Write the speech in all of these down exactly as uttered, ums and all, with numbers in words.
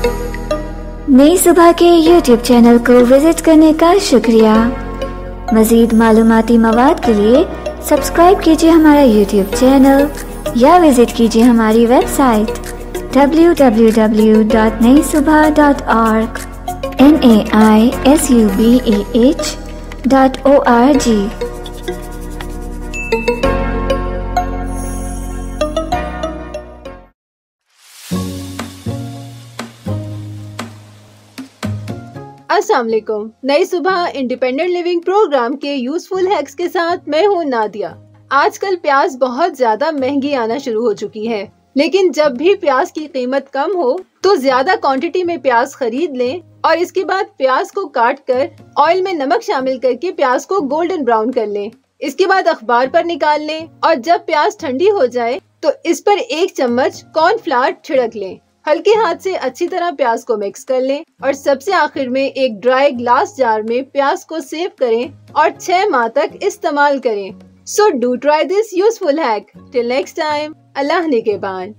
नई सुबह के यूट्यूब चैनल को विजिट करने का शुक्रिया। मजीद मालूमाती मवाद के लिए सब्सक्राइब कीजिए हमारा यूट्यूब चैनल या विजिट कीजिए हमारी website W W W dot Nai Subah dot org N A I S U B A H dot O R G. अस्सलाम वालेकुम। Nai Subah independent living programme के यूजफुल हैक्स के साथ मैं हूँ नादिया। आजकल प्याज बहुत ज्यादा महंगी आना शुरू हो चुकी है, लेकिन जब भी प्याज की कीमत कम हो तो ज्यादा क्वांटिटी में प्याज खरीद लें और इसके बाद प्याज को काट कर ऑयल में नमक शामिल करके प्याज को गोल्डन ब्राउन कर लें। इसके बाद अखबार पर निकाल लें और जब प्याज ठंडी हो जाए तो इस पर एक चम्मच कॉर्नफ्लावर छिड़क लें। हल्के हाथ से अच्छी तरह प्याज को मिक्स कर लें और सबसे आखिर में एक ड्राई ग्लास जार में प्याज को सेव करें और छह माह तक इस्तेमाल करें। So do try this useful hack. Till next time, अल्लाह निगहबान।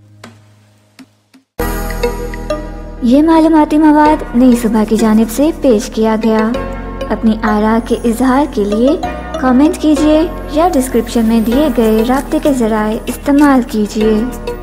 ये मालूमाती मवाद नई सुबह की जानिब से पेश किया गया। अपनी आरा के इजहार के लिए कमेंट कीजिए या डिस्क्रिप्शन में दिए गए राब्ते के जराए इस्तेमाल कीजिए।